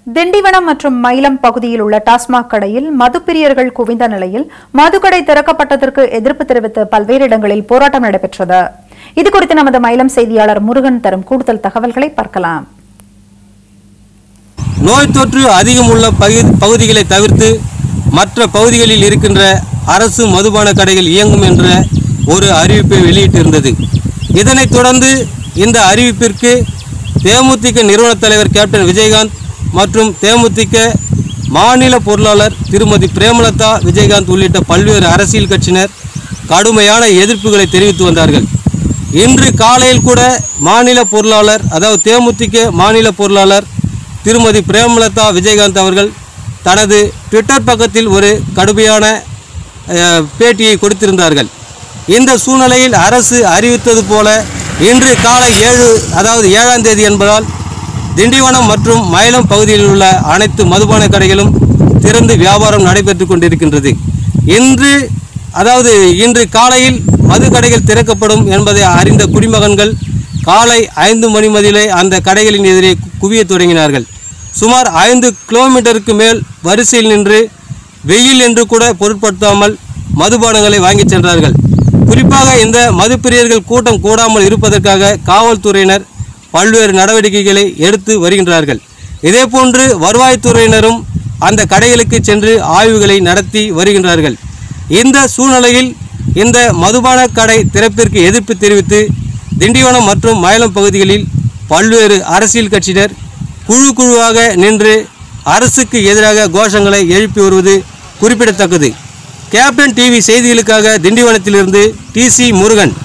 திண்டிவனம் மற்றும் மயிலம் பகுதியில் உள்ள டாஸ்மாக் கடையில் மதுப்பிரியர்கள் குவிந்த நிலையில் மதுக்கடை திறக்கப்பட்டதற்கு எதிர்ப்பு தெரிவித்து பல்வேறு இடங்களில் போராட்டம் நடைபெற்றது. இதுகுறித்து நமது மயிலம் செய்தியாளர் முருகன் தரும் கூடுதல் தகவல்களை பார்க்கலாம். நோய் தொற்று அதிகம் உள்ள பகுதிகளை தவிர்த்து மற்ற பகுதிகளில் இருக்கின்ற அரசு மதுபான கடைகள் இயங்கும் என்ற ஒரு அறிவிப்பை வெளியிட்டிருந்தது. இதனைத் தொடர்ந்து இந்த அறிவிப்பிற்கு தேமுதிக நிறுவன தலைவர் கேப்டன் விஜயகாந்த் மற்றும் தேமுதிக மாநில பொருளாளர் திருமதி பிரேமலதா விஜயகாந்த் உள்ளிட்ட பல்வேறு அரசியல் கட்சியினர் கடுமையான எதிர்ப்புகளை தெரிவித்து வந்தார்கள். இன்று காலையில் கூட மாநில பொருளாளர் தேமுதிக மாநில பொருளாளர் திருமதி பிரேமலதா விஜயகாந்த் அவர்கள் தனது ட்விட்டர் பக்கத்தில் ஒரு கடுமையான பேட்டியை கொடுத்திருந்தார்கள். இந்த சூழ்நிலையில் அரசு அறிவித்தது போல இன்று காலை 7ஆம் தேதி என்பதால் திண்டிவனம் மற்றும் மயிலம் பகுதியில் உள்ள அனைத்து மதுபான கடைகளும் திறந்து வியாபாரம் நடைபெற்று கொண்டிருக்கின்றது. இன்று காலையில் மது கடைகள் திறக்கப்படும் என்பதை அறிந்த குடிமகன்கள் காலை 5 மணி மதியிலே அந்த கடைகளின் எதிரே குவிய தொடங்கினார்கள். சுமார் 5 கிலோமீட்டருக்கு மேல் வரிசையில் நின்று வெயில் என்று கூட பொருட்படுத்தாமல் மதுபானங்களை வாங்கி சென்றார்கள். குறிப்பாக இந்த மதுப்பிரியர்கள் கூட்டம் கூடாமல் இருப்பதற்காக காவல்துறையினர் பல்வேறு நடவடிக்கைகளை எடுத்து வருகின்றார்கள். இதேபோன்று வருவாய்த்துறையினரும் அந்த கடைகளுக்கு சென்று ஆய்வுகளை நடத்தி வருகின்றார்கள். இந்த சூழ்நிலையில் இந்த மதுபான கடை திறப்பிற்கு எதிர்ப்பு தெரிவித்து திண்டிவனம் மற்றும் மயிலம் பகுதிகளில் பல்வேறு அரசியல் கட்சியினர் குழுவாக நின்று அரசுக்கு எதிராக கோஷங்களை எழுப்பி வருவது குறிப்பிடத்தக்கது. கேப்டன் டிவி செய்திகளுக்காக திண்டிவனத்திலிருந்து TC முருகன்.